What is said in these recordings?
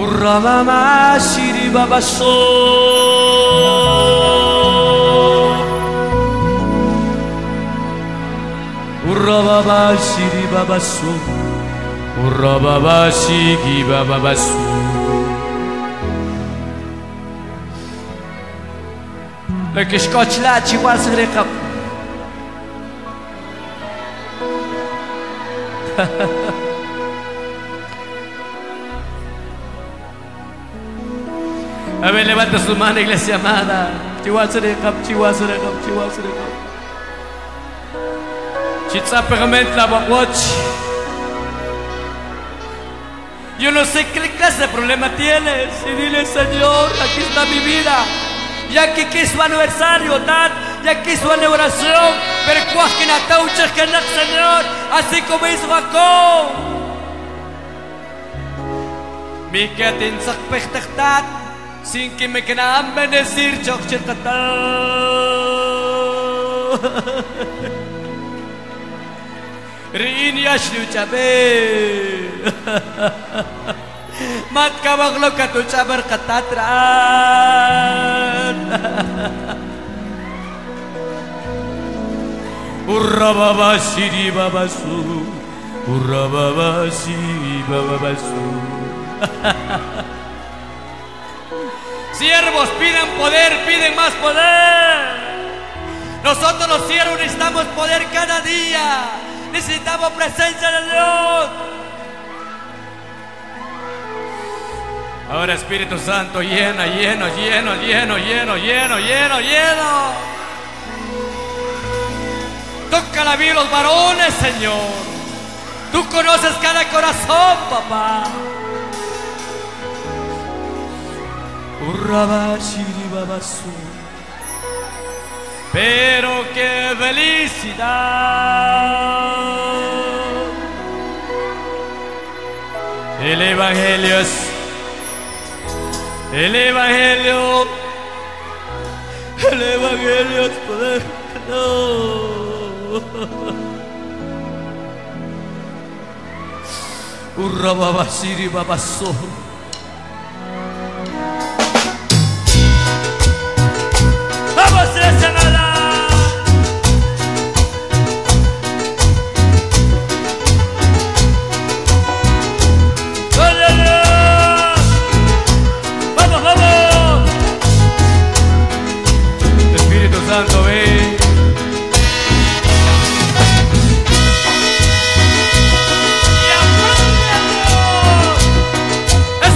Urra mama shiri baba so. Urra baba shiri baba so. Urra baba shigi baba so. Lek ishkoch la chiwa srikap. A ver, levanta su mano, iglesia amada. Chihuazurekap, chihuazurekap, chihuazurekap. Chitzapegament la bakwach. Yo no sé qué clase de problema tienes. Y dile, Señor, aquí está mi vida. Ya que es su aniversario, Dad. Ya que es su oración. Pero que natauches que no, Señor. Así como hizo Jacob. Mi que te insacpechtat. Sin que me quieran bendecir, chokchirkata. Rin yashlu chabe. Mat kabaglo katu chabar katatran. Urra baba shiri baba su. Urra baba shiri baba su. Siervos piden poder, piden más poder. Nosotros los siervos necesitamos poder cada día. Necesitamos presencia de Dios. Ahora Espíritu Santo, llena, lleno, lleno, lleno, lleno, lleno, lleno, lleno. Toca la vida de los varones, Señor. Tú conoces cada corazón, papá. Pero qué felicidad. El Evangelio es poder. No. Urra baba shiri baba so. Santo, ven. Y aplaude a Dios.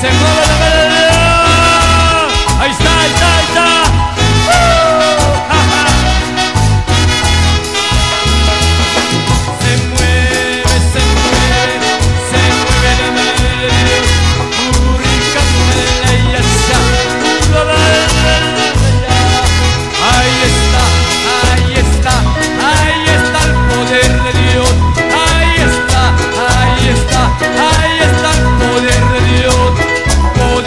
Se mueve la mano de Dios. Ahí está, ahí está, ahí está. Se mueve, se mueve, se mueve la mano de Dios. Ahí está, ahí está, ahí está el poder de Dios. Ahí está, ahí está, ahí está el poder de Dios.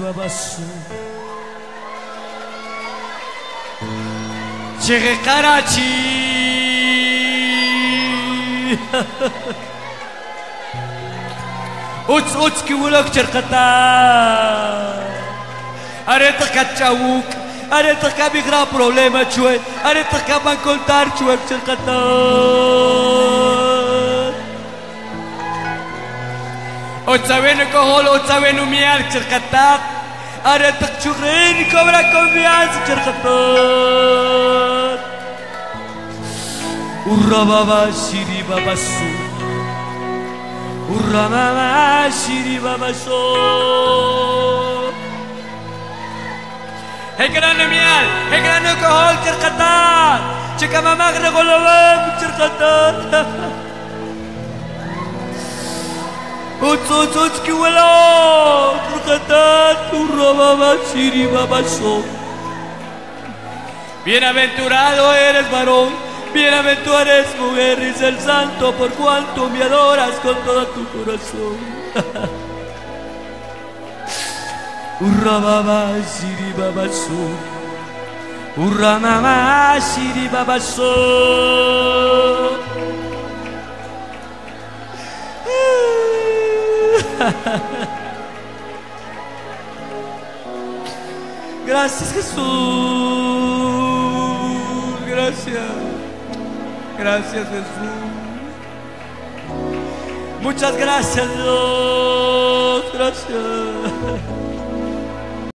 babasu. Chegue Karachi. Uts ki wulak cherkata. Areta kachawuk. Areta ka migra problema chue. Areta ka man contar chue cherkata. Otsavenu kohol, otsavenu mial cherkata. Areta churren cobra confianza cherkata. Urra baba shiri baba su. Urra mama shiri baba so. Hekrano mial, hekrano kohol cherkata. Chika mama gregolobam cherkata. Uts ki wala cherkata. Urra baba shiri baba so. Bienaventurado eres varón. Bienaventurado eres mujer, dice el santo, por cuanto me adoras con todo tu corazón. Urra baba shiri baba so. Urra mama shiri baba so. Gracias Jesús. Gracias. Gracias Jesús. Muchas gracias Dios. Gracias.